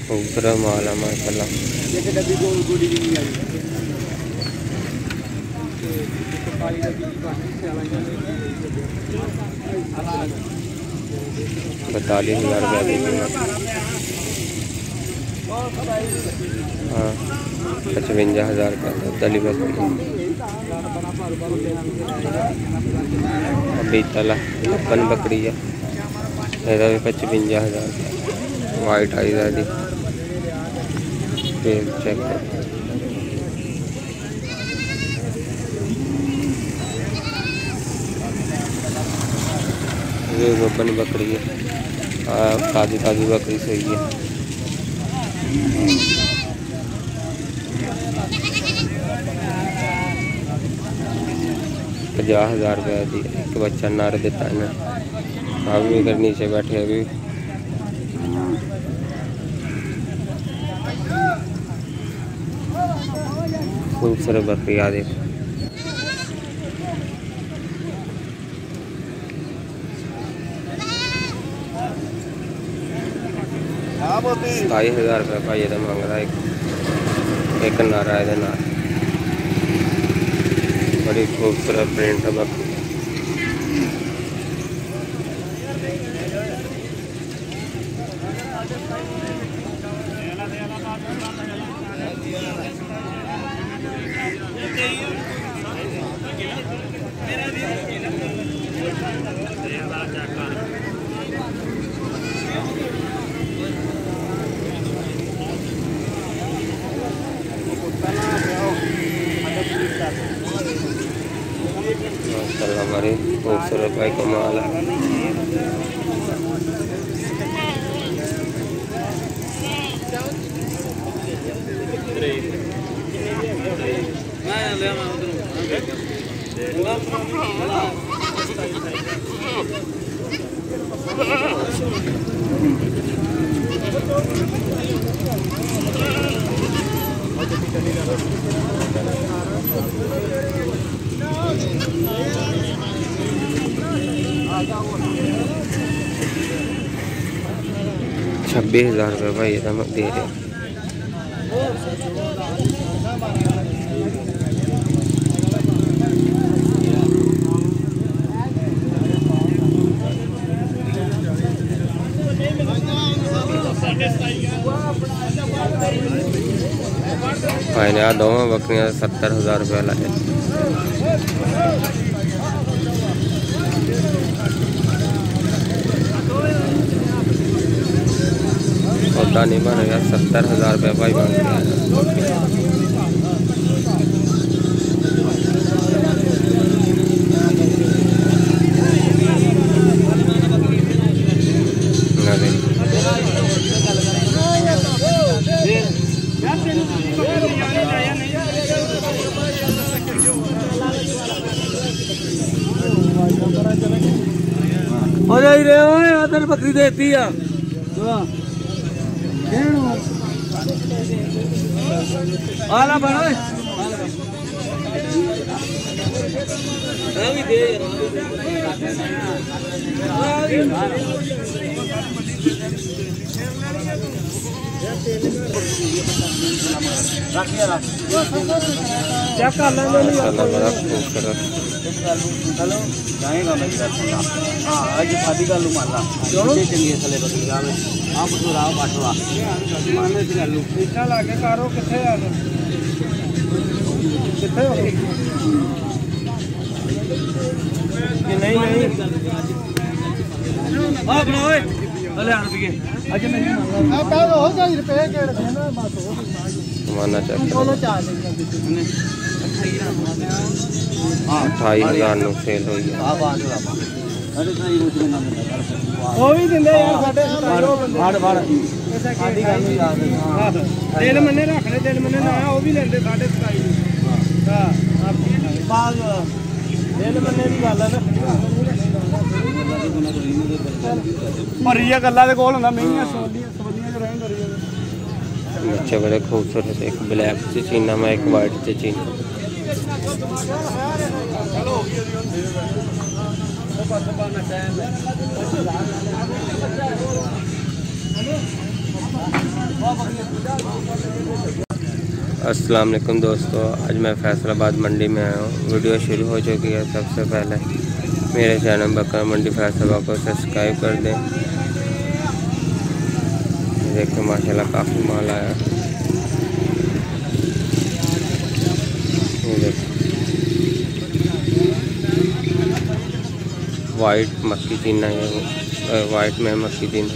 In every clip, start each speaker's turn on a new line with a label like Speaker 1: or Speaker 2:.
Speaker 1: खूबसूरत माल है माशाल्लाह। ₹42,000 हाँ 55,000 का दली बकरी अभी तला गब्बन बकरी है यदा भी 55,000 वाइट आई दी चेक कर ये गब्बन बकरी है ताज़ी ताज़ी बकरी सही है। 50,000 रुपये दी एक बच्चा नर दिता इन्हें आप भी इधर नीचे बैठे अभी खूबसूरत बकरी आ देख 27,000 रुपये भाई ये मंग रहा है एक नारा है नार बड़ी खूबसूरत प्रिंट है बकरी। माशाल्लाह हमारी खूबसूरत भाई कमाल है। ₹26,000 भाई ये हम दे रहे हैं। भाई ने दोनों बकरियां 70,000 रुपये लाए। सौदा नहीं बन गया 70,000 रुपये भाई मांग रहा है।
Speaker 2: अरे बकरी देती है आला बना क्या कर
Speaker 1: बड़ा खूबसूरत
Speaker 2: हेलो जाएगा मैं हाँ आज शादी का लू माला चंगी थले बकरी आप तो राव बाटवा माने से लू इतना लागे कारो किथे आ किथे हो कि नहीं हां बनाओ अरे रुपए आज नहीं मांगा अब हो जाए रुपए के देना बस हो
Speaker 1: माना चाहिए 28,000 नु सेल हुई है।
Speaker 2: अरे सही कुछ ना वो भी दिंदे यार साडे फाड़ फाड़ आधी गल ही याद है हां दिल मन्ने रख ले दिल मन्ने ना वो भी लेंदे 27.5 हां बाल दिल मन्ने दी गल है ना भरिया गल्ला दे कोल हुंदा मेहियां सवलियां च रहन करी
Speaker 1: बच्चे बड़े खूबसूरत एक ब्लैक चीना में एक वाइट चीना अस्सलाम वालेकुम दोस्तों, आज मैं फैसलाबाद मंडी में आया हूँ। वीडियो शुरू हो चुकी है। सबसे पहले मेरे चैनल बकरा मंडी फैसलाबाद को सब्सक्राइब कर दें। देखो माशाल्लाह काफ़ी माल आया। ये देखो वाइट मक्की चीना है, वाइट में मक्की चीना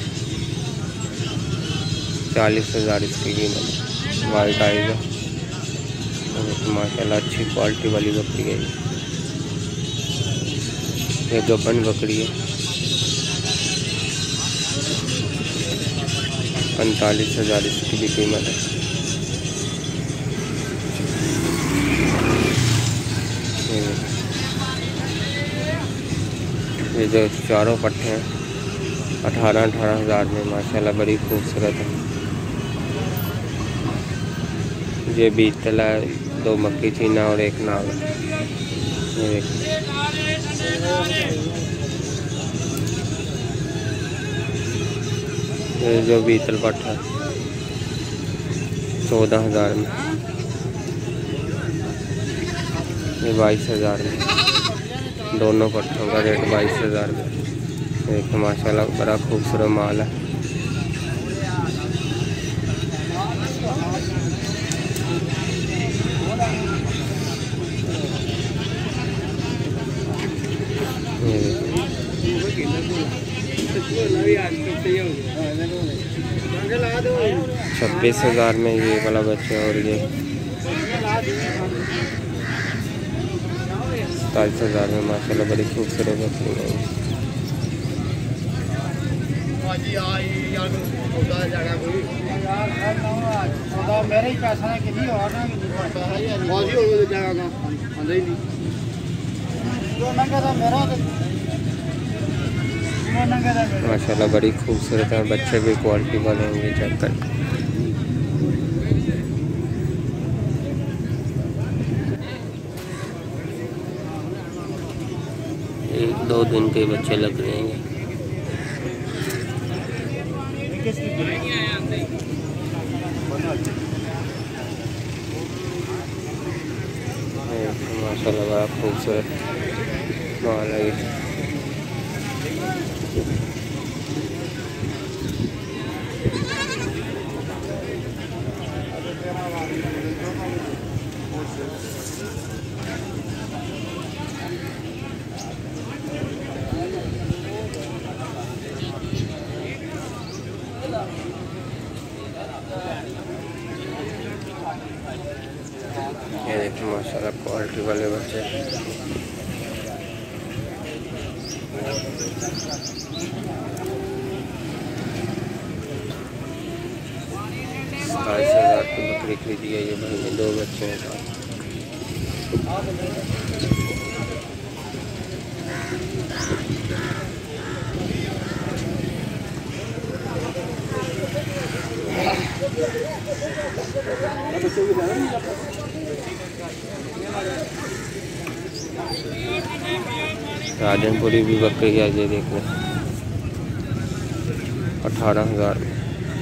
Speaker 1: 40,000 इसकी कीमत वाइट आएगा। तो माशाल्लाह अच्छी क्वालिटी वाली बकरी है। ये गब्बन बकरी है, 45,000 इसकी भी कीमत है। ये जो चारों पट्टे हैं 18,000 में माशाल्लाह बड़ी खूबसूरत है। ये बीतला है, 2 मक्की चीना और 1 नाग। ये देखिए ये जो बीतल पट्टा है 14,000 में। ये 22,000 में। दोनों पट्टों का रेट 22,000 में। देखिए माशाल्लाह बड़ा खूबसूरत माल है। $26,000 में ये वाला बच्चा, और ये 27,000 में माशाल्लाह बड़ी खूबसूरत बकरी है। माशाल्लाह बड़ी खूबसूरत है। बच्चे भी क्वालिटी वाले होंगे, चेक कर। एक 2 दिन के बच्चे लग रहे हैं। माशाल्लाह बड़ा खूबसूरत माल है। ये देखिए माशाल्लाह क्वालिटी वाले बच्चे। $27,000 की बकरी खरीदी है ये भाई ने, 2 बच्चे हैं साथ। राजनपुरी भी बकरी है, ये देख लें 18,000 में।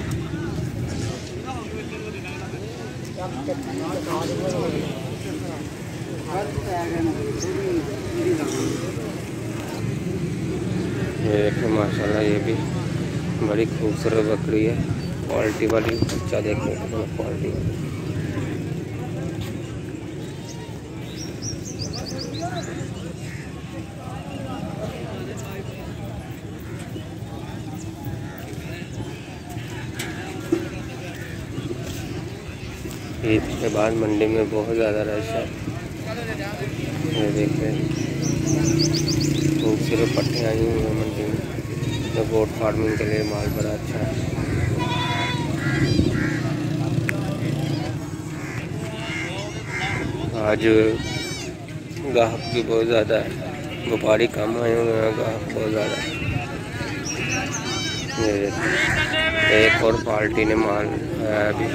Speaker 1: ये देखो माशाल्लाह ये भी बड़ी खूबसूरत बकरी है, क्वालिटी वाली। बच्चा देखने को क्वालिटी वाली। ईद के बाद मंडी में बहुत ज़्यादा रश है। ये देख रहे हैं खूबसूरत पट्टे आई हुई हैं मंडी में। तो गोट फार्मिंग के लिए माल बड़ा अच्छा है। आज ग्राहक भी बहुत ज़्यादा है, व्यापारी कम आए हुए हैं, ग्राहक बहुत ज़्यादा है। ये एक और पार्टी ने माल है अभी।